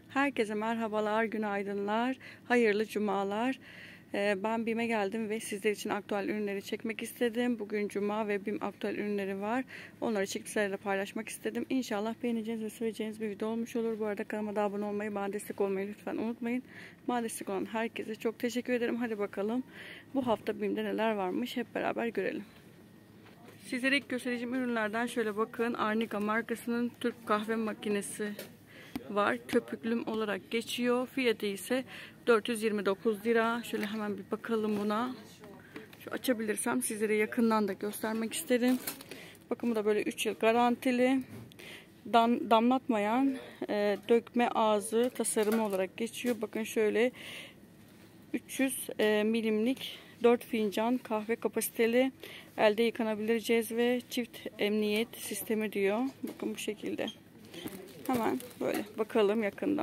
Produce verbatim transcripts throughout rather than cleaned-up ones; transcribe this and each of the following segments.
Herkese merhabalar, günaydınlar, hayırlı cumalar. Ee, ben BİM'e geldim ve sizler için aktüel ürünleri çekmek istedim. Bugün cuma ve BİM aktüel ürünleri var. Onları çekip sizlerle paylaşmak istedim. İnşallah beğeneceğiniz ve seveceğiniz bir video olmuş olur. Bu arada kanalıma da abone olmayı, bana destek olmayı lütfen unutmayın. Bana destek olan herkese çok teşekkür ederim. Hadi bakalım bu hafta BİM'de neler varmış hep beraber görelim. Sizlere ilk göstereceğim ürünlerden şöyle bakın. Arnica markasının Türk kahve makinesi var. Köpüklüm olarak geçiyor. Fiyatı ise dört yüz yirmi dokuz lira. Şöyle hemen bir bakalım buna. Şu açabilirsem sizlere yakından da göstermek isterim. Bakın bu da böyle üç yıl garantili. Dam, damlatmayan e, dökme ağzı tasarımı olarak geçiyor. Bakın şöyle üç yüz e, milimlik dört fincan kahve kapasiteli, elde yıkanabilir cezve, çift emniyet sistemi diyor. Bakın bu şekilde. Hemen böyle bakalım yakından.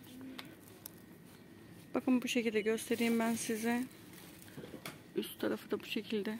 Bakın bu şekilde göstereyim ben size. Üst tarafı da bu şekilde.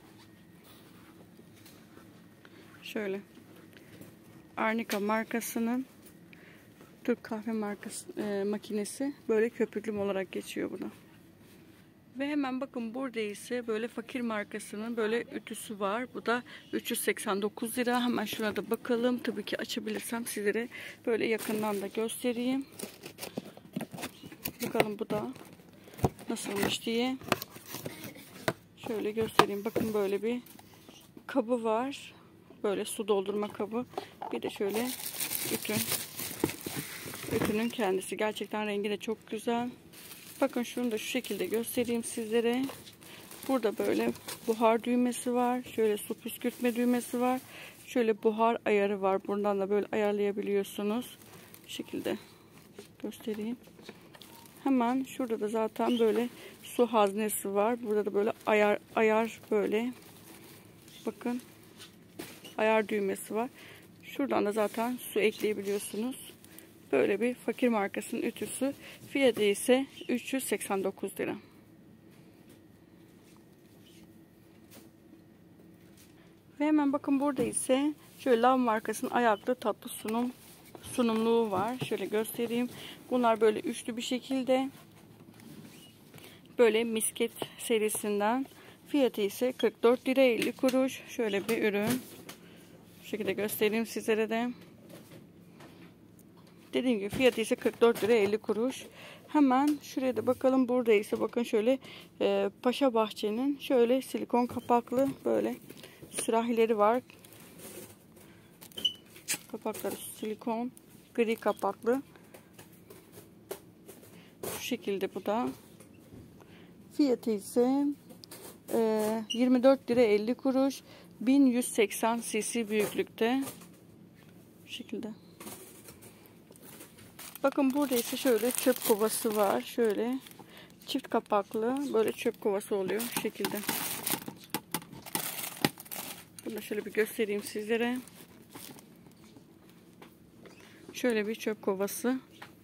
Şöyle. Arnica markasının Türk kahve markası e, makinesi böyle köpüklüm olarak geçiyor buna. Ve hemen bakın burada ise böyle fakir markasının böyle ütüsü var. Bu da üç yüz seksen dokuz lira. Hemen şuna da bakalım. Tabii ki açabilirsem sizlere böyle yakından da göstereyim. Bakalım bu da nasılmış diye. Şöyle göstereyim. Bakın böyle bir kabı var. Böyle su doldurma kabı. Bir de şöyle ütü. Ütünün kendisi. Gerçekten rengi de çok güzel. Bakın şunu da şu şekilde göstereyim sizlere. Burada böyle buhar düğmesi var. Şöyle su püskürtme düğmesi var. Şöyle buhar ayarı var. Buradan da böyle ayarlayabiliyorsunuz. Bu şekilde göstereyim. Hemen şurada da zaten böyle su haznesi var. Burada da böyle ayar ayar böyle. Bakın. Ayar düğmesi var. Şuradan da zaten su ekleyebiliyorsunuz. Böyle bir fakir markasının ütüsü. Fiyatı ise üç yüz seksen dokuz lira. Ve hemen bakın burada ise şöyle Lav markasının ayaklı tatlı sunum sunumluğu var. Şöyle göstereyim. Bunlar böyle üçlü bir şekilde. Böyle misket serisinden. Fiyatı ise kırk dört lira elli kuruş. Şöyle bir ürün. Bu şekilde göstereyim sizlere de. Dediğim gibi fiyatı ise kırk dört lira elli kuruş. Hemen şuraya da bakalım. Burada ise bakın şöyle e, Paşa Bahçe'nin şöyle silikon kapaklı böyle sürahileri var. Kapakları silikon gri kapaklı. Şu şekilde bu da. Fiyatı ise e, yirmi dört lira elli kuruş. bin yüz seksen cc büyüklükte. Bu şekilde. Bakın burada ise şöyle çöp kovası var. Şöyle çift kapaklı böyle çöp kovası oluyor. Şu şekilde. Bunu da şöyle bir göstereyim sizlere. Şöyle bir çöp kovası.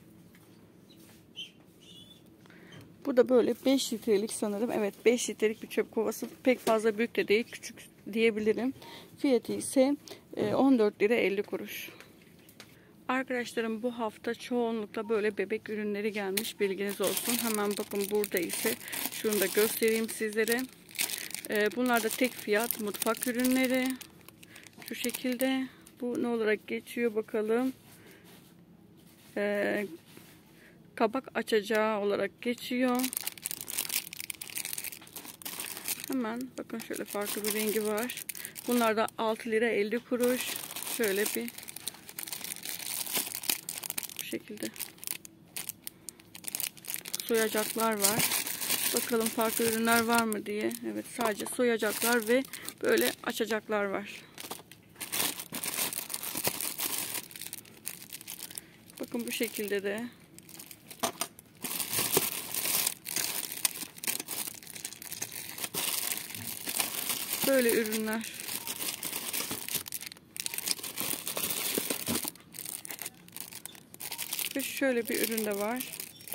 Bu da böyle beş litrelik sanırım. Evet, beş litrelik bir çöp kovası. Pek fazla büyük de değil, küçük diyebilirim. Fiyatı ise on dört lira elli kuruş. Arkadaşlarım bu hafta çoğunlukla böyle bebek ürünleri gelmiş, bilginiz olsun. Hemen bakın burada ise şunu da göstereyim sizlere. Bunlar da tek fiyat mutfak ürünleri. Şu şekilde. Bu ne olarak geçiyor bakalım. Ee, kabak açacağı olarak geçiyor. Hemen bakın şöyle farklı bir rengi var. Bunlar da altı lira elli kuruş. Şöyle bir bu şekilde soyacaklar var. Bakalım farklı ürünler var mı diye. Evet, sadece soyacaklar ve böyle açacaklar var. Bakın bu şekilde de. Böyle ürünler. Ve şöyle bir ürün de var.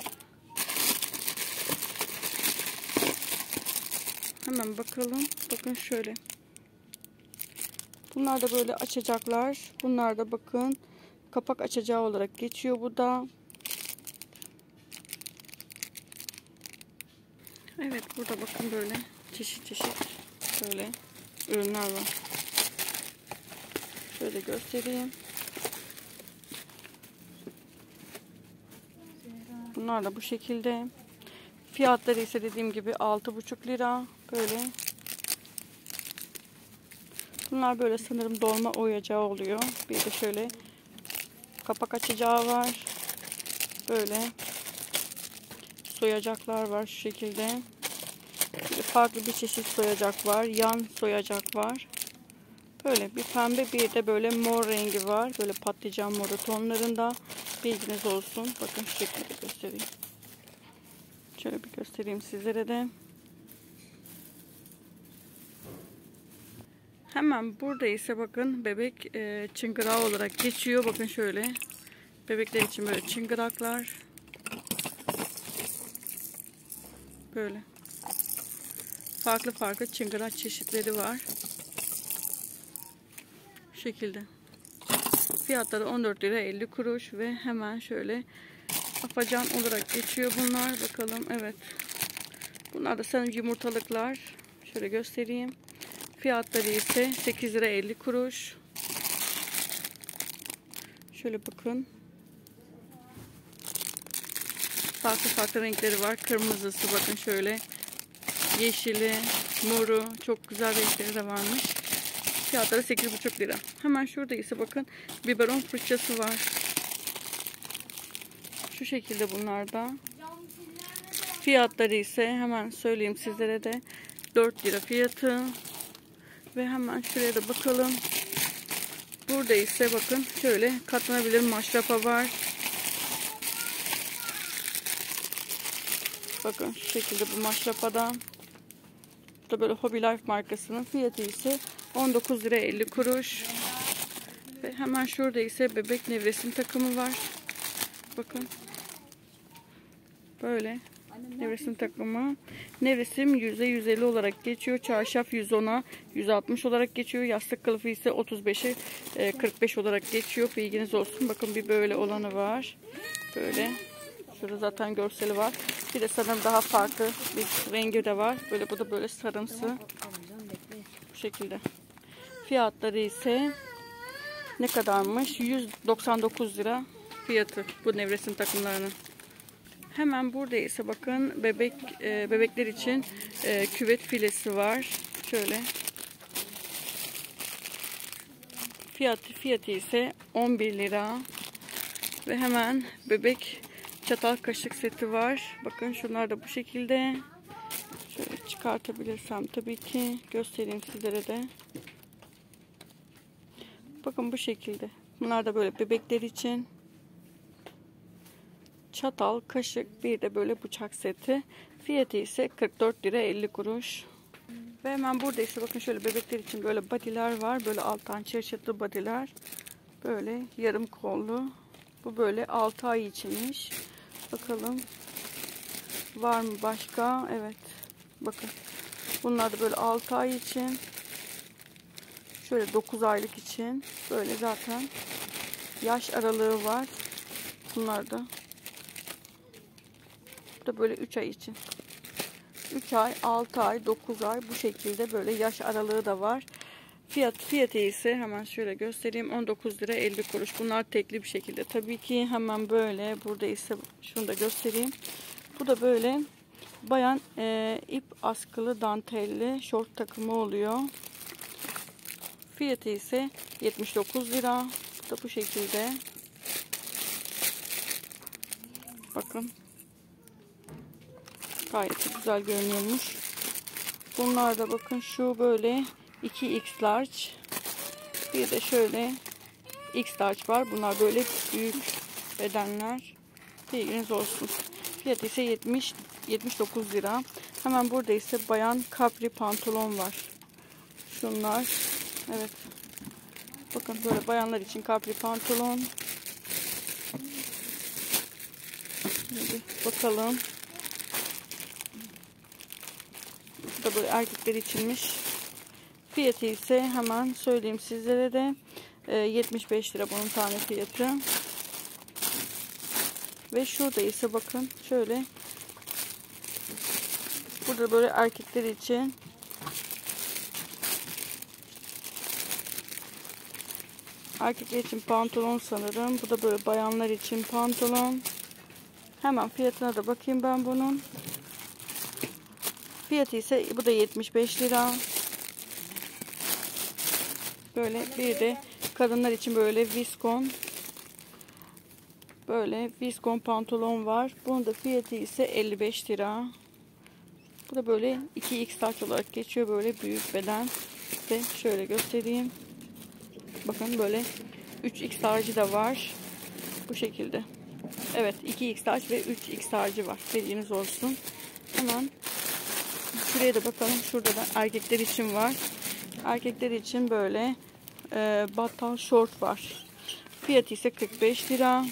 Hemen bakalım. Bakın şöyle. Bunlar da böyle açacaklar. Bunlar da bakın kapak açacağı olarak geçiyor bu da. Evet, burada bakın böyle çeşit çeşit böyle ürünler var. Şöyle göstereyim. Bunlar da bu şekilde. Fiyatları ise dediğim gibi altı buçuk lira. Böyle. Bunlar böyle sanırım dolma oyacağı oluyor. Bir de şöyle kapak açacağı var. Böyle soyacaklar var şu şekilde. Böyle farklı bir çeşit soyacak var. Yan soyacak var. Böyle bir pembe, bir de böyle mor rengi var. Böyle patlıcan moru tonlarında. Bilginiz olsun. Bakın şu şekilde göstereyim. Şöyle bir göstereyim sizlere de. Hemen burada ise bakın bebek e, çıngırağı olarak geçiyor. Bakın şöyle. Bebekler için böyle çıngıraklar. Böyle. Farklı farklı çıngırak çeşitleri var. Bu şekilde. Fiyatları on dört lira elli kuruş ve hemen şöyle afacan olarak geçiyor bunlar. Bakalım, evet. Bunlar da sanırım yumurtalıklar. Şöyle göstereyim. Fiyatları ise sekiz lira elli kuruş. Şöyle bakın. Farklı farklı renkleri var. Kırmızısı bakın şöyle. Yeşili, moru. Çok güzel renkleri de varmış. Fiyatları sekiz buçuk lira. Hemen şurada ise bakın biberon fırçası var. Şu şekilde bunlarda. Fiyatları ise hemen söyleyeyim sizlere de dört lira fiyatı. Ve hemen şuraya da bakalım. Burada ise bakın şöyle katlanabilir maşrapa var. Bakın şu şekilde bu maşrapadan. Bu da böyle Hobby Life markasının fiyatı ise on dokuz lira elli kuruş. Ve hemen şurada ise bebek nevresim takımı var. Bakın. Böyle. Nevresim takımı. Nevresim yüze yüz elli olarak geçiyor. Çarşaf yüz ona yüz altmış olarak geçiyor. Yastık kılıfı ise otuz beşe kırk beş olarak geçiyor. Bilginiz olsun. Bakın bir böyle olanı var. Böyle. Şurada zaten görseli var. Bir de sanırım daha farklı bir rengi de var. Böyle, bu da böyle sarımsı. Bu şekilde. Fiyatları ise ne kadarmış? yüz doksan dokuz lira fiyatı bu nevresim takımlarının. Hemen burada ise bakın bebek e, bebekler için e, küvet filesi var. Şöyle. Fiyatı fiyatı ise on bir lira. Ve hemen bebek çatal kaşık seti var. Bakın şunlar da bu şekilde. Şöyle çıkartabilirsem tabii ki göstereyim sizlere de. Bakın bu şekilde. Bunlar da böyle bebekler için. Çatal, kaşık, bir de böyle bıçak seti. Fiyatı ise kırk dört lira elli kuruş. Ve hemen burada ise bakın şöyle bebekler için böyle body'ler var. Böyle alttan çerçeveli body'ler. Böyle yarım kollu. Bu böyle altı ay içinmiş. Bakalım. Var mı başka? Evet. Bakın. Bunlar da böyle altı ay için. Şöyle dokuz aylık için. Böyle zaten yaş aralığı var. Bunlar da. Bu da böyle üç ay için. üç ay, altı ay, dokuz ay bu şekilde böyle yaş aralığı da var. Fiyat fiyatı ise hemen şöyle göstereyim. on dokuz lira elli kuruş. Bunlar tekli bir şekilde. Tabii ki hemen böyle. Burada ise şunu da göstereyim. Bu da böyle bayan e, ip askılı dantelli şort takımı oluyor. Fiyatı ise yetmiş dokuz lira. Bu da bu şekilde. Bakın. Gayet güzel görünüyormuş. Bunlar da bakın şu böyle iki X large. Bir de şöyle X large var. Bunlar böyle büyük bedenler. Bilginiz olsun. Fiyatı ise yetmiş yetmiş dokuz lira. Hemen burada ise bayan capri pantolon var. Şunlar. Evet. Bakın böyle bayanlar için capri pantolon. Hadi bakalım. Bu da böyle erkekler içinmiş. Fiyatı ise hemen söyleyeyim sizlere de yetmiş beş lira bunun tane fiyatı. Ve şurada ise bakın şöyle Burada böyle erkekler için erkekler için pantolon sanırım. Bu da böyle bayanlar için pantolon. Hemen fiyatına da bakayım ben bunun. Fiyatı ise bu da yetmiş beş lira. Böyle bir de kadınlar için böyle viskon. Böyle viskon pantolon var. Bunun da fiyatı ise elli beş lira. Bu da böyle iki X large olarak geçiyor. Böyle büyük beden. Ve şöyle göstereyim. Bakın böyle üç X large da var. Bu şekilde. Evet, iki X large ve üç X large var. Bilginiz olsun. Hemen şuraya da bakalım. Şurada da erkekler için var. Erkekler için böyle e, battal short var. Fiyatı ise kırk beş lira.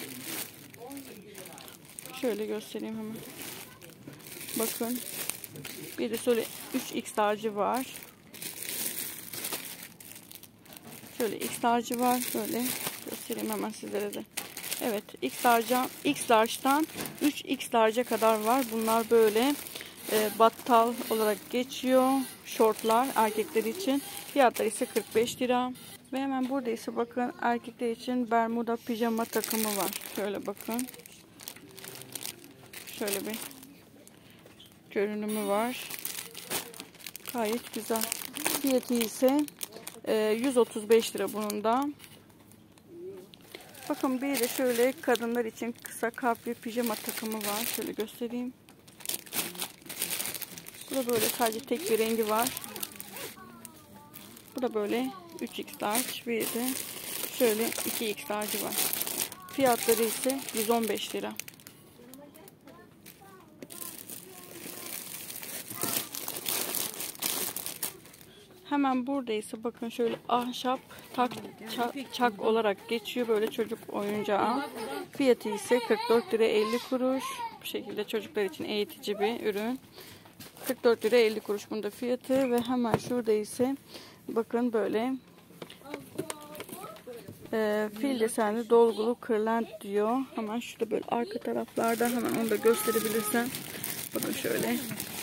Şöyle göstereyim hemen. Bakın. Bir de şöyle üç X large var. Şöyle X large var. Böyle göstereyim hemen sizlere de. Evet, X large'dan X large'dan üç X large'a kadar var. Bunlar böyle e, battal olarak geçiyor. Şortlar erkekler için. Fiyatları ise kırk beş lira. Ve hemen burada ise bakın erkekler için bermuda pijama takımı var. Şöyle bakın. Şöyle bir görünümü var. Gayet güzel. Fiyatı ise e, yüz otuz beş lira bunun da. Bakın bir de şöyle kadınlar için kısa kapri pijama takımı var. Şöyle göstereyim. Bu da böyle sadece tek bir rengi var. Bu da böyle üç X large. Bir de şöyle iki X large var. Fiyatları ise yüz on beş lira. Hemen buradaysa bakın şöyle ahşap tak, çak, çak olarak geçiyor böyle çocuk oyuncağı. Fiyatı ise kırk dört lira elli kuruş. Bu şekilde çocuklar için eğitici bir ürün. kırk dört lira elli kuruş bunda fiyatı. Ve hemen şurada ise bakın böyle e, fil desenli dolgulu kırlent diyor. Hemen şurada böyle arka taraflarda hemen onu da gösterebilirsem. Bakın şöyle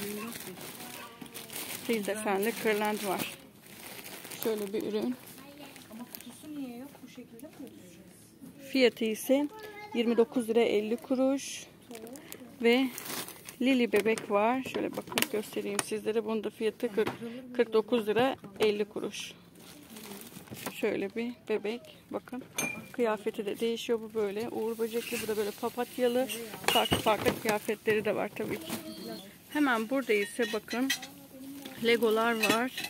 fil desenli kırlent var. Şöyle bir ürün. Ama kutusu niye yok? Bu şekilde mi götüreceğiz? Fiyatı ise yirmi dokuz lira elli kuruş. Ve Lili bebek var. Şöyle bakın göstereyim sizlere. Bunun da fiyatı kırk dokuz lira elli kuruş. Şöyle bir bebek. Bakın. Kıyafeti de değişiyor. Bu böyle uğur böcekli. Bu da böyle papatyalı. Farklı farklı kıyafetleri de var tabii ki. Hemen burada ise bakın Legolar var.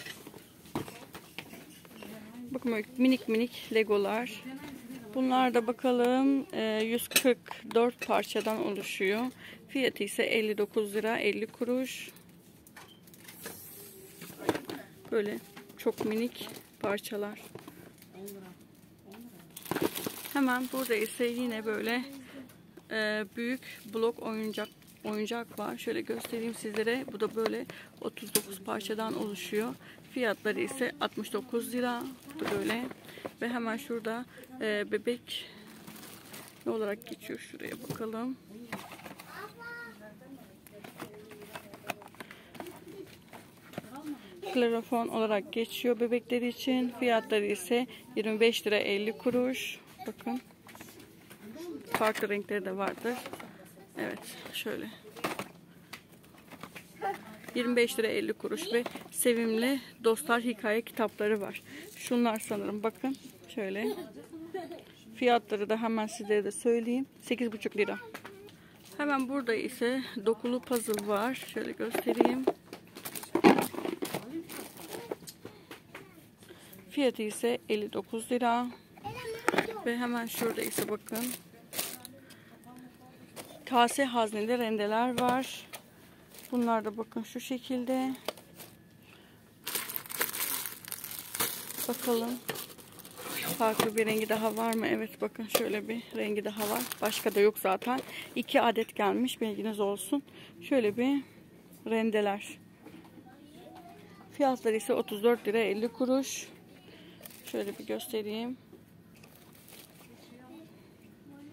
Bakın böyle minik minik Legolar. Bunlar da bakalım yüz kırk dört parçadan oluşuyor. Fiyatı ise elli dokuz lira elli kuruş. Böyle çok minik parçalar. Hemen burada ise yine böyle büyük blok oyuncak oyuncak var. Şöyle göstereyim sizlere. Bu da böyle otuz dokuz parçadan oluşuyor. Fiyatları ise altmış dokuz lira. Bu da böyle. Ve hemen şurada e, bebek ne olarak geçiyor? Şuraya bakalım. Klorofon olarak geçiyor bebekleri için. Fiyatları ise yirmi beş lira elli kuruş. Bakın. Farklı renkleri de vardır. Evet. Şöyle. yirmi beş lira elli kuruş ve sevimli dostlar hikaye kitapları var. Şunlar sanırım bakın. Şöyle. Fiyatları da hemen sizlere de söyleyeyim. sekiz buçuk lira. Hemen burada ise dokulu puzzle var. Şöyle göstereyim. Fiyatı ise elli dokuz lira. Ve hemen şurada ise bakın. Kase hazneli rendeler var. Bunlar da bakın şu şekilde. Bakalım. Farklı bir rengi daha var mı? Evet bakın şöyle bir rengi daha var. Başka da yok zaten. iki adet gelmiş. Bilginiz olsun. Şöyle bir rendeler. Fiyatları ise otuz dört lira elli kuruş. Şöyle bir göstereyim.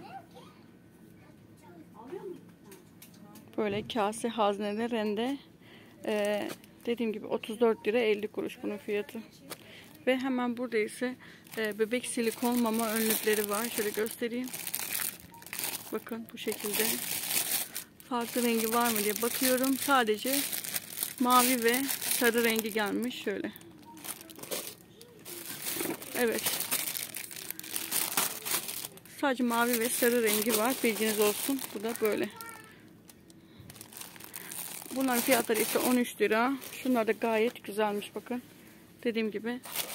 Böyle kase hazneli rende Ee, dediğim gibi otuz dört lira elli kuruş bunun fiyatı. Ve hemen burada ise e, bebek silikon mama önlükleri var. Şöyle göstereyim. Bakın bu şekilde. Farklı rengi var mı diye bakıyorum. Sadece mavi ve sarı rengi gelmiş. Şöyle. Evet. Sadece mavi ve sarı rengi var. Bilginiz olsun. Bu da böyle. Bunların fiyatları ise on üç lira. Şunlar da gayet güzelmiş bakın. Dediğim gibi.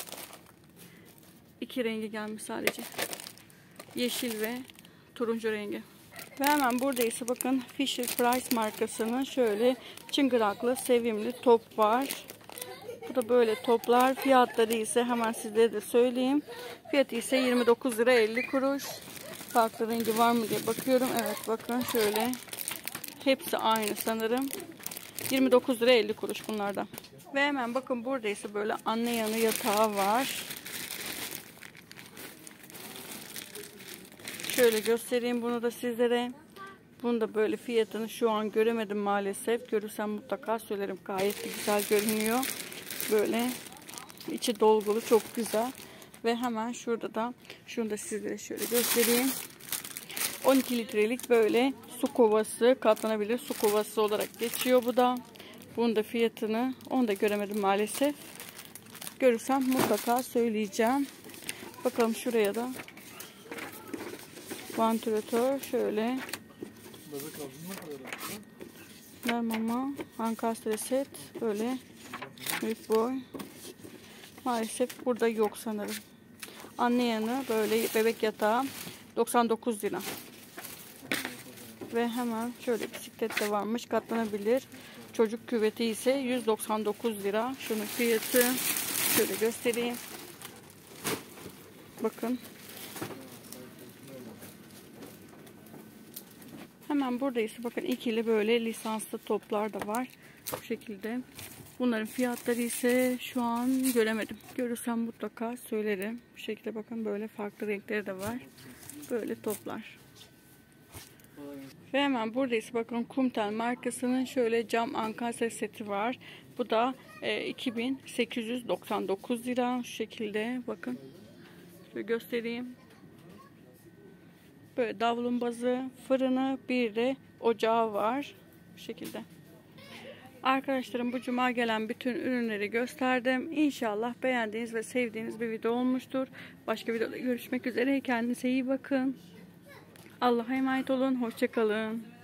İki rengi gelmiş sadece. Yeşil ve turuncu rengi. Ve hemen burada ise bakın Fisher Price markasının şöyle çıngıraklı, sevimli top var. Bu da böyle toplar. Fiyatları ise hemen sizlere de söyleyeyim. Fiyatı ise yirmi dokuz lira elli kuruş. Farklı rengi var mı diye bakıyorum. Evet bakın şöyle. Hepsi aynı sanırım. yirmi dokuz lira elli kuruş bunlardan. Ve hemen bakın burada ise böyle anne yanı yatağı var. Şöyle göstereyim bunu da sizlere. Bunu da böyle fiyatını şu an göremedim maalesef. Görürsem mutlaka söylerim. Gayet de güzel görünüyor. Böyle içi dolgulu, çok güzel. Ve hemen şurada da şunu da sizlere şöyle göstereyim. on iki litrelik böyle su kovası, katlanabilir su kovası olarak geçiyor bu da. Bunun da fiyatını onu da göremedim maalesef. Görürsem mutlaka söyleyeceğim. Bakalım şuraya da. Vantilatör şöyle. Ver mama. Ankastre set. Böyle. Büyük boy. Maalesef burada yok sanırım. Anne yanı böyle bebek yatağı. doksan dokuz lira. Ve hemen şöyle bisiklet de varmış. Katlanabilir. Çocuk küveti ise yüz doksan dokuz lira. Şunun fiyatı. Şöyle göstereyim. Bakın. Hemen burada ise bakın ikili böyle lisanslı toplar da var. Bu şekilde. Bunların fiyatları ise şu an göremedim. Görürsem mutlaka söylerim. Bu şekilde bakın böyle farklı renkleri de var. Böyle toplar. Ve hemen burada ise bakın Kumtel markasının şöyle cam ankastre seti var. Bu da e, iki bin sekiz yüz doksan dokuz lira. Şu şekilde bakın. Şöyle göstereyim. Böyle davlumbazı, fırını, bir de ocağı var. Bu şekilde. Arkadaşlarım bu cuma gelen bütün ürünleri gösterdim. İnşallah beğendiğiniz ve sevdiğiniz bir video olmuştur. Başka videoda görüşmek üzere. Kendinize iyi bakın. Allah'a emanet olun. Hoşça kalın.